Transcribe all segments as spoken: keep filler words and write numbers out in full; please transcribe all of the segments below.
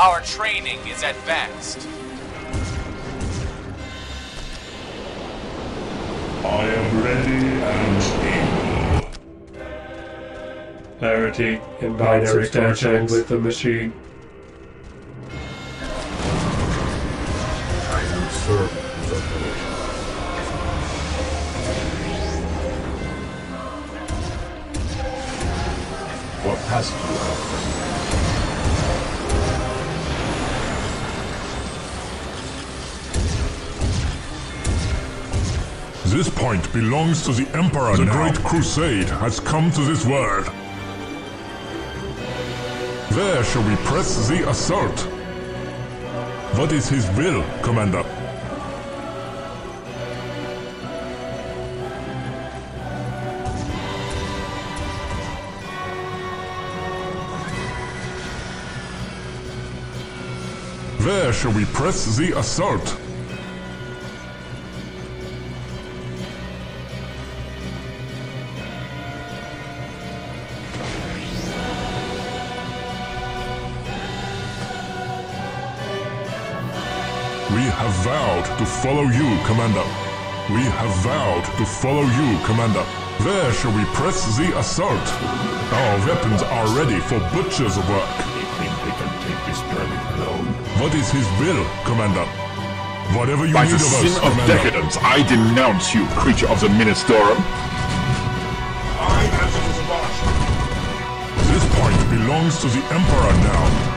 Our training is advanced. I am ready and able. Clarity in binary connection with the machine. I will serve the village. What has to This point belongs to the Emperor now. The Great Crusade has come to this world. Where shall we press the assault? What is his will, Commander? Where shall we press the assault? We have vowed to follow you, Commander. We have vowed to follow you, Commander. Where shall we press the assault? Our weapons are ready for butcher's work. They think they can take this planet alone. What is his will, Commander? Whatever you By need the of us, sin of Commander. decadence, I denounce you, creature of the Ministorum. I answer to the boss. This point belongs to the Emperor now.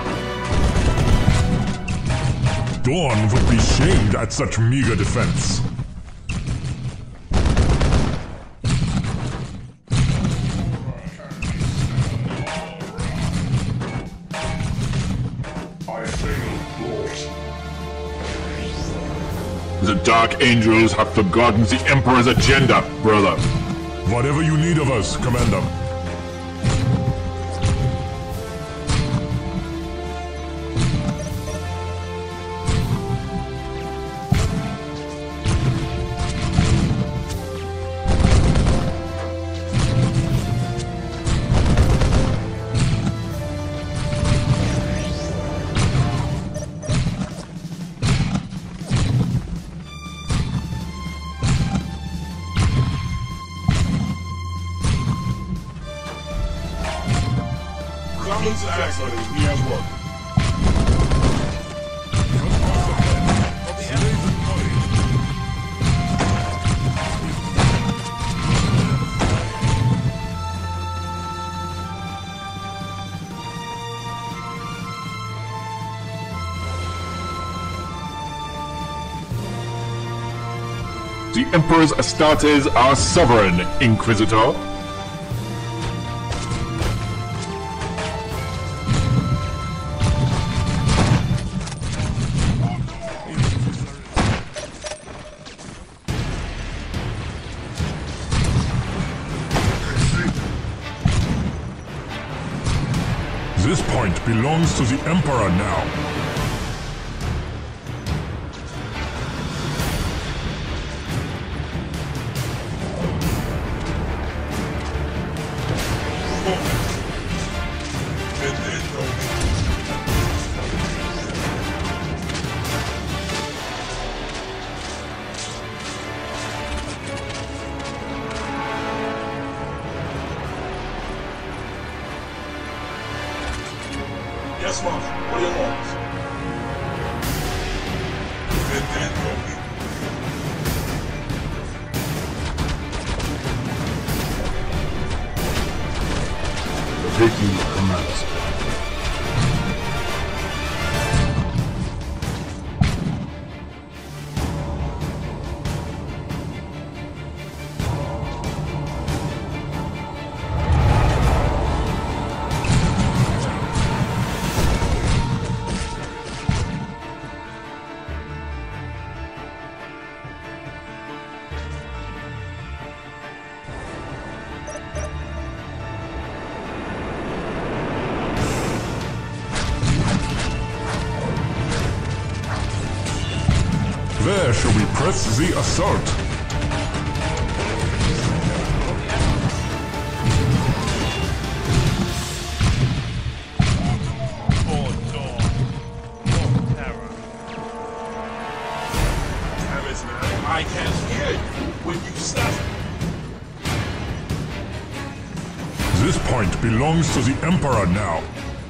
Dawn would be shamed at such meager defense. I fail, Lord. The Dark Angels have forgotten the Emperor's agenda, brother. Whatever you need of us, Commander. Summons excellent. We have work. The Emperor's Astartes are sovereign, Inquisitor. This point belongs to the Emperor now. Yes, Marshal. What are your orders? Taking commands. Where shall we press the assault? I can't hear you when you stutter. This point belongs to the Emperor now.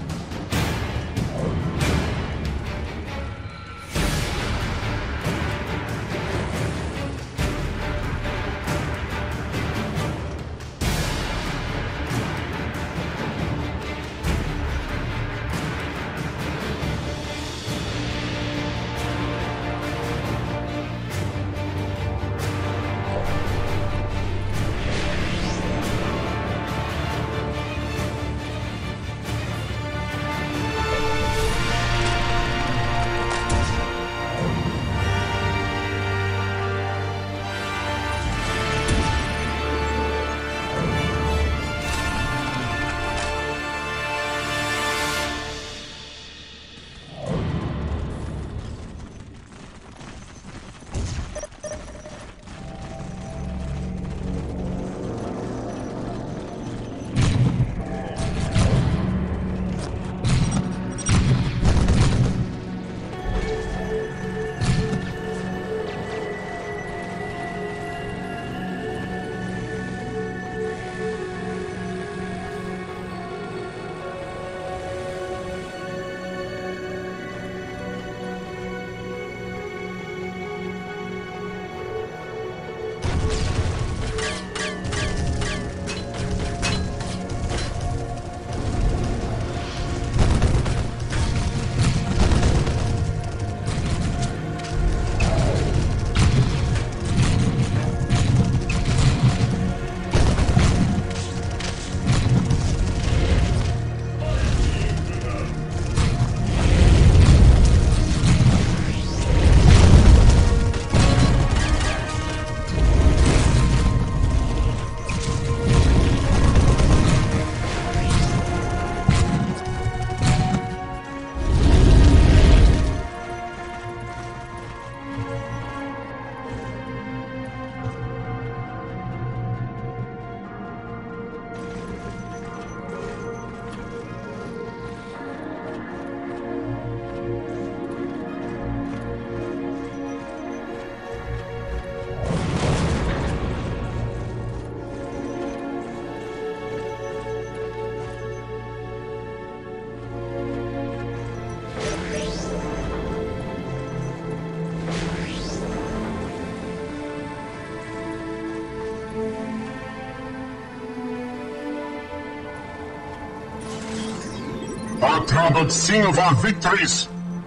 Our trumpets sing of our victories.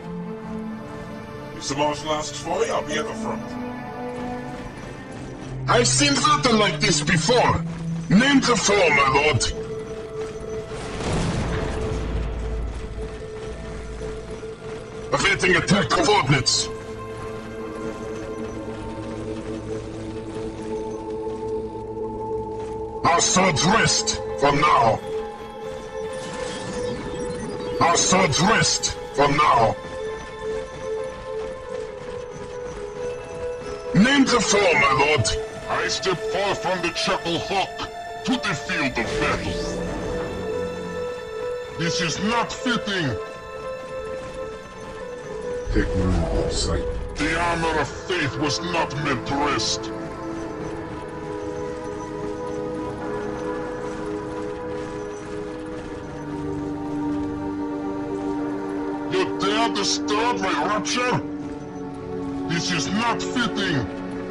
If the march lasts for you, I'll be at the front. I've seen battle like this before. Name the foe, my lord. Awaiting attack coordinates. Our swords rest for now. Our swords rest for now. Name the foe, my lord. I step forth from the Chapel Hawk to the field of battle. This is not fitting. Take my sight. The armor of faith was not meant to rest. You dare disturb my rapture? This is not fitting.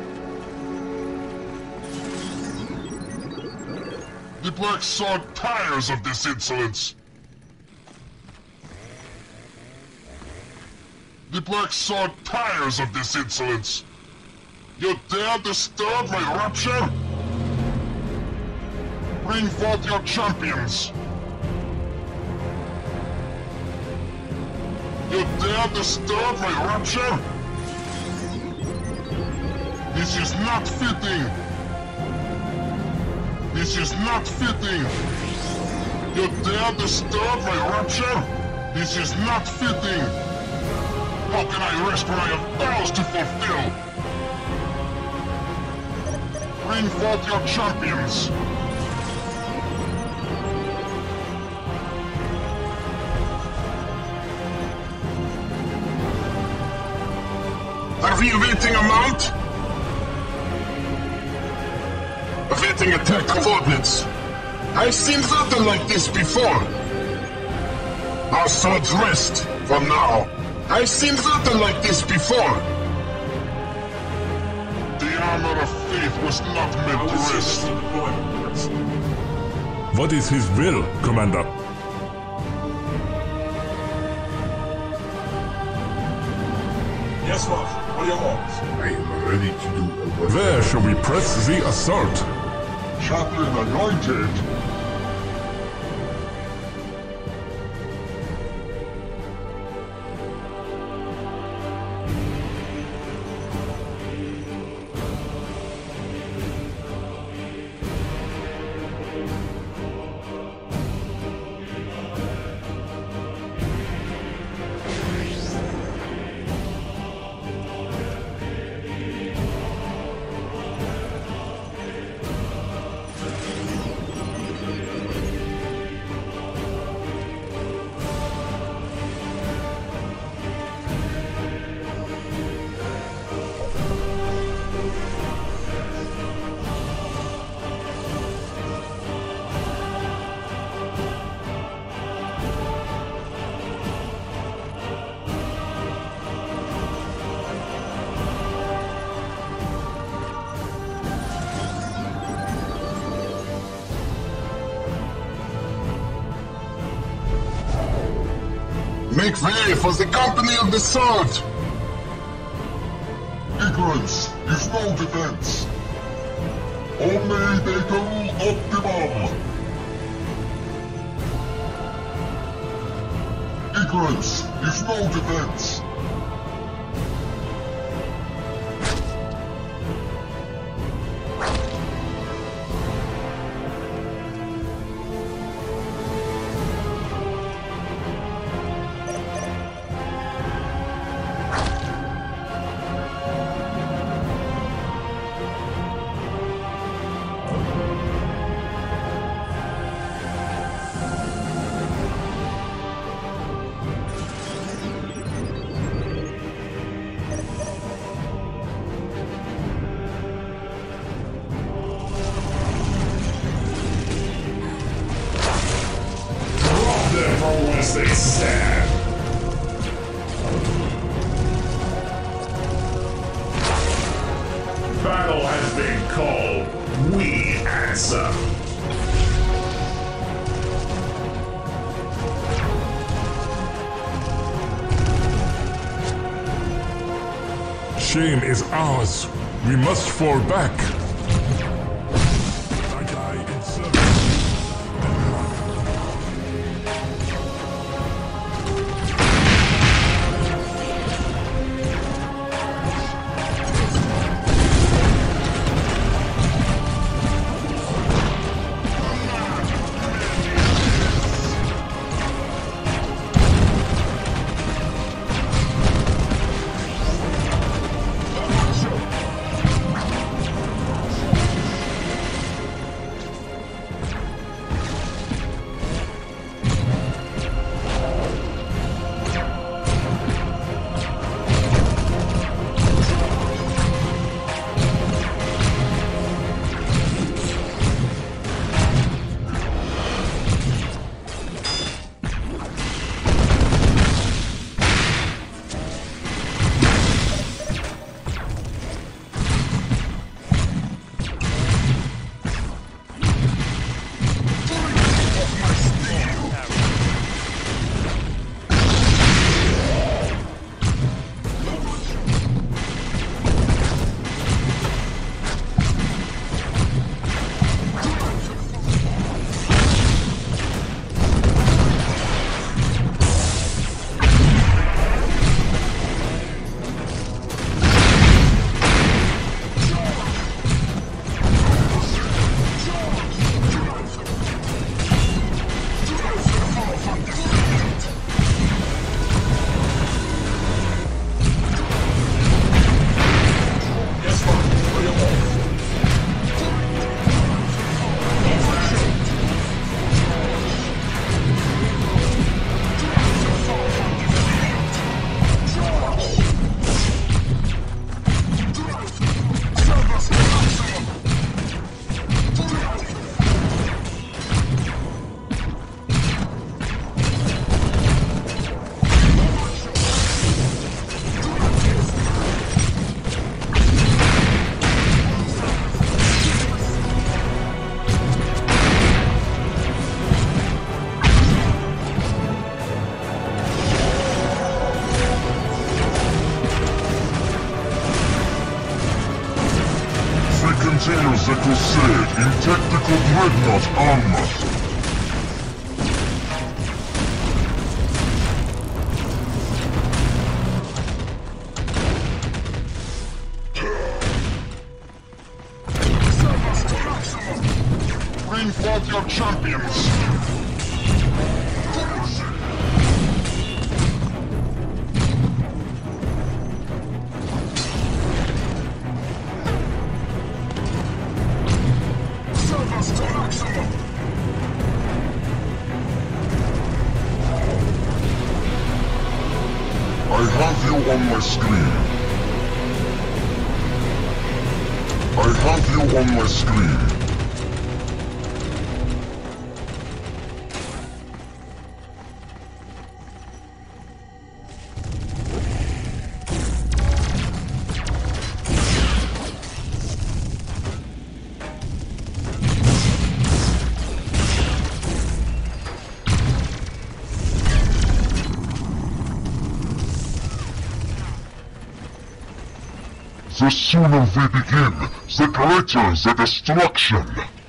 The Black Sword tires of this insolence. The Black Sword tires of this insolence. You dare disturb my rapture? Bring forth your champions. You dare disturb my rapture? This is not fitting. This is not fitting. You dare disturb my rapture? This is not fitting. How can I rest when I have vows to fulfill? Bring forth your champions. Are we awaiting a mount? awaiting attack coordinates. I've seen nothing like this before. Our swords rest for now. I've seen nothing like this before. The armor of faith was not meant to rest. What is his will, Commander? Yes, Rock. What are your orders? I am ready to do a Where shall we press the assault? Chaplain anointed. Make way for the company of the sword! Ignorance is no defense. Omne Datum Optimum! Ignorance is no defense. As they stand. Battle has been called. We answer. Shame is ours. We must fall back. I die in service. continues the crusade in tactical dreadnought armor. Bring forth your champions! I have you on my screen. I have you on my screen. The sooner we begin, the greater the destruction!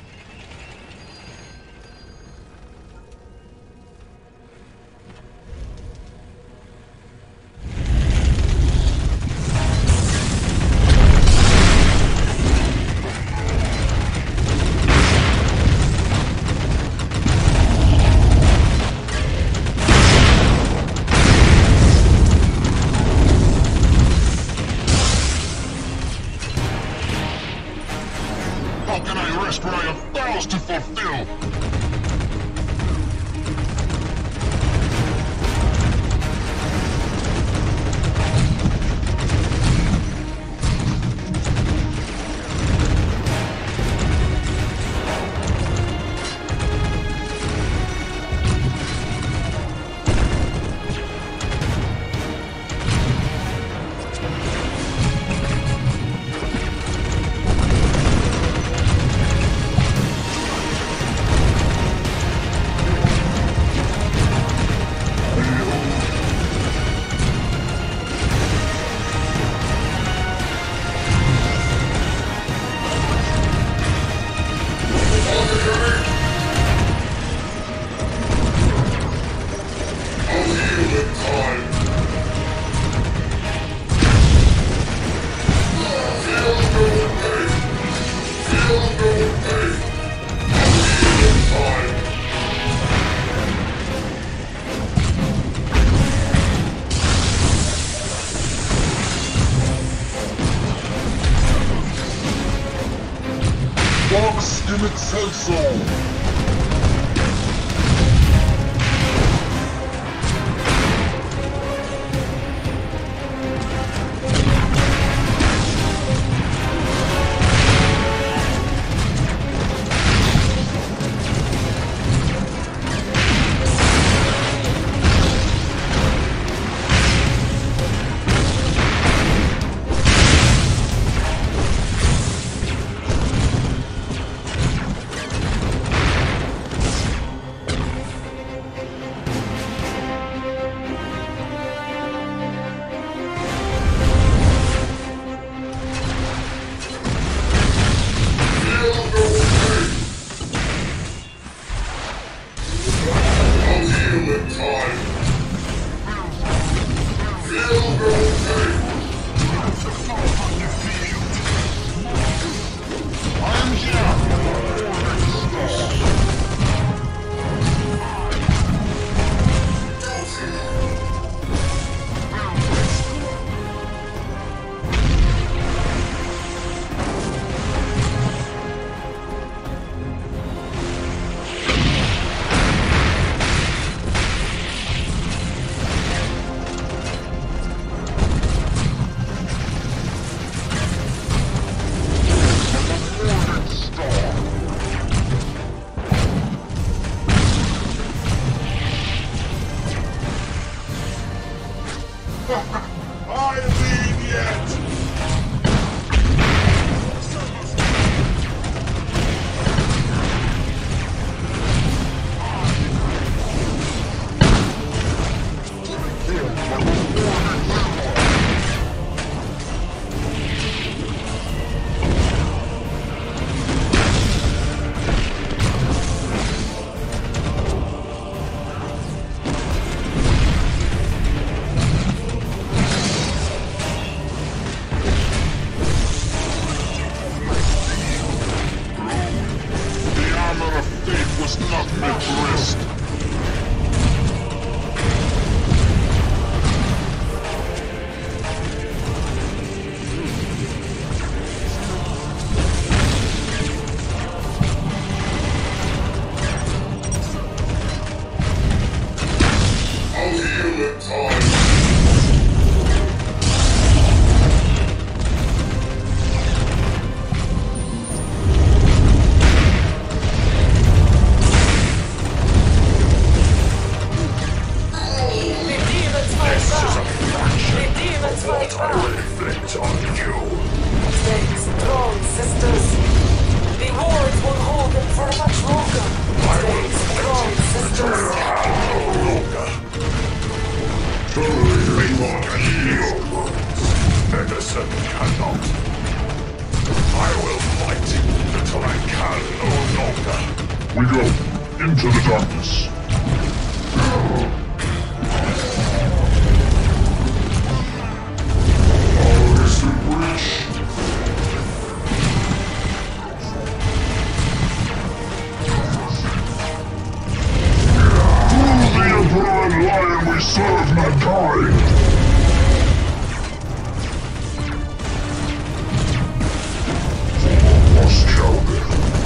How can I rest when I have vows to fulfill? Box in Excelso! I will inflict on you. Stay strong, sisters. The wards won't hold them for much longer. Stay strong, sisters. No longer. Truly, more can heal wounds. Medicine cannot. I will fight until I can no longer. We go into the darkness. All is in breach. Through the Emperor and Lion we serve mankind. Must kill them.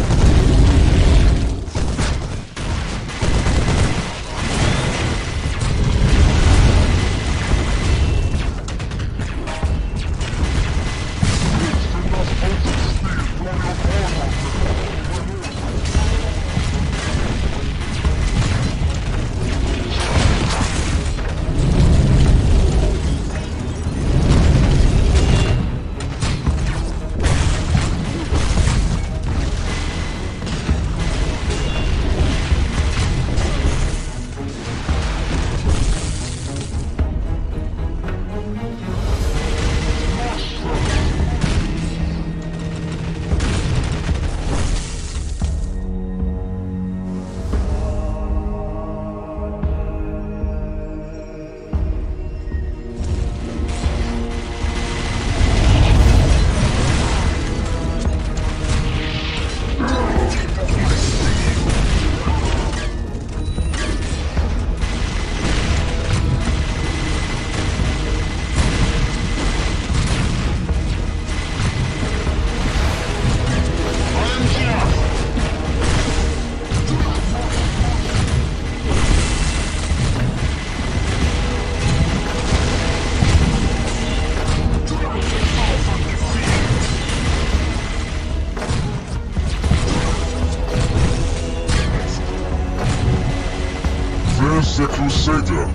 There's the Crusader.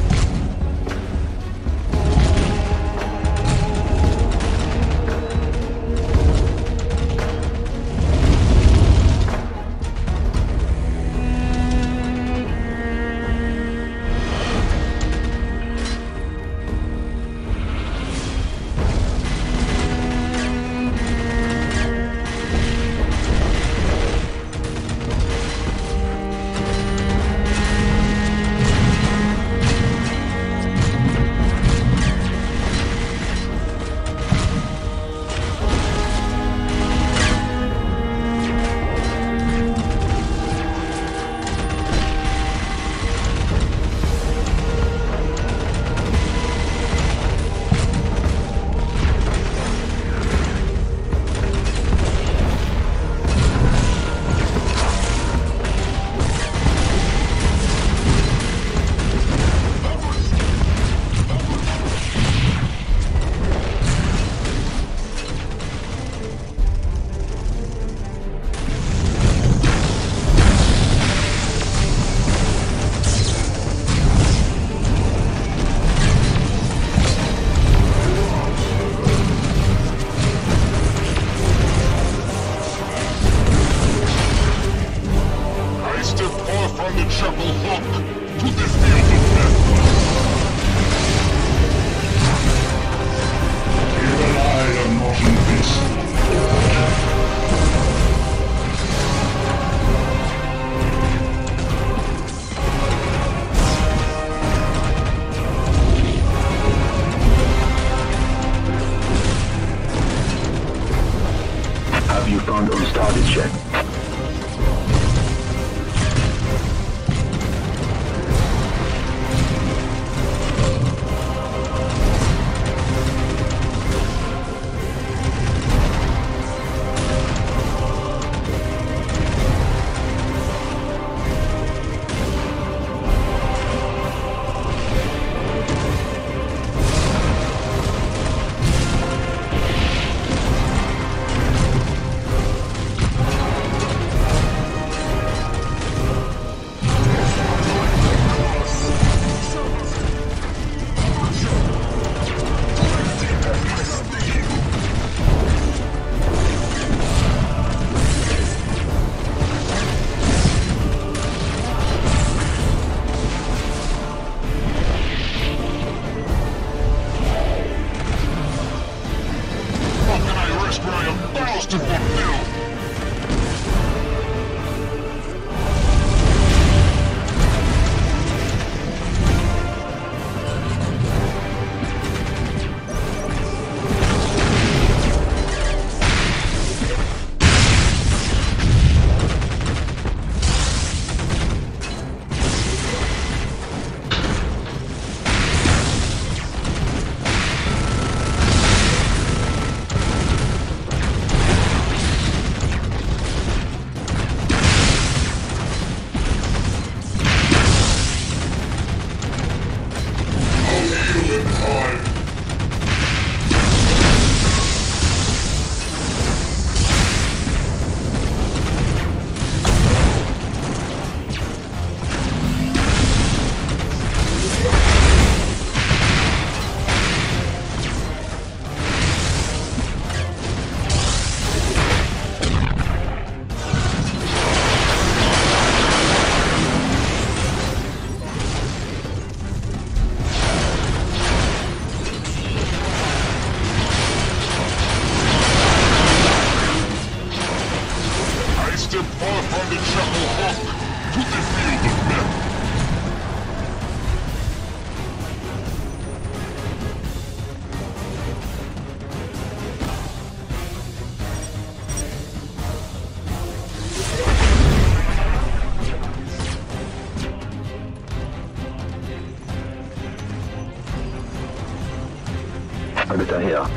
Have you found unstarted yet? Arbiter her.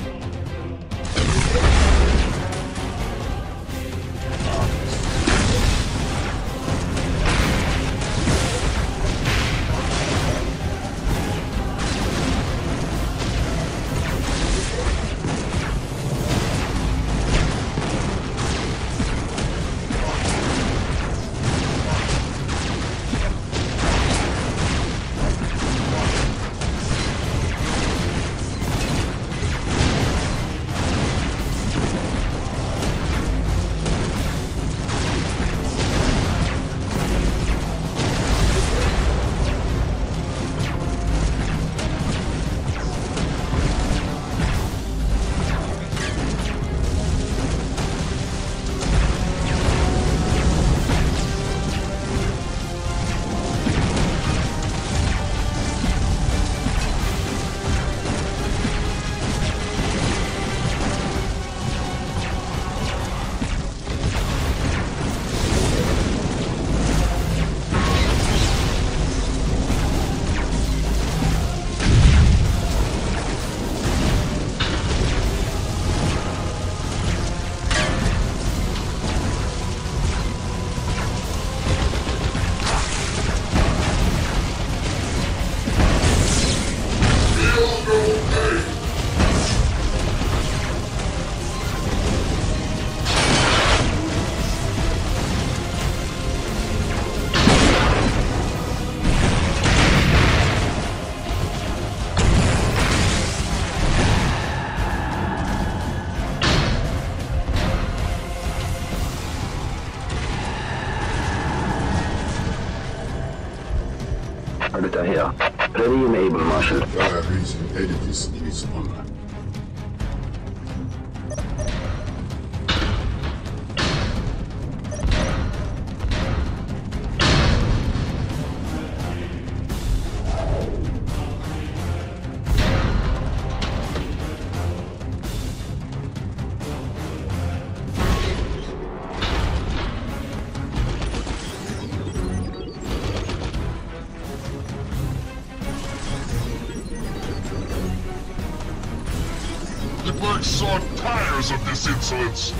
Arbiter her. Ready and able, Marshal. There is an edifice in his honor. The Black Sword tires of this insolence!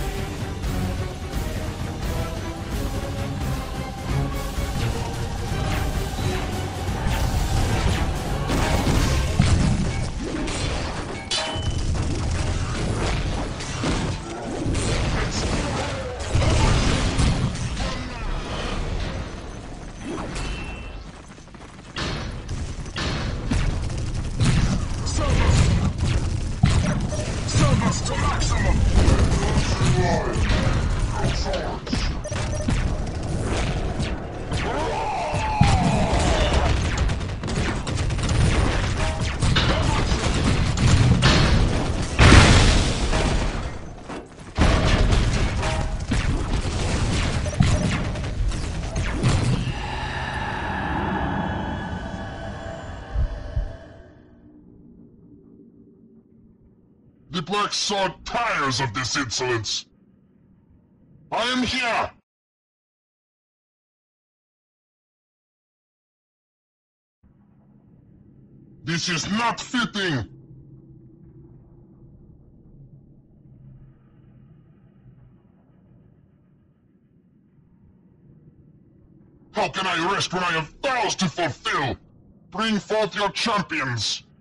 To maximum! The Black Sword tires of this insolence! I am here! This is not fitting! How can I rest when I have vows to fulfill? Bring forth your champions!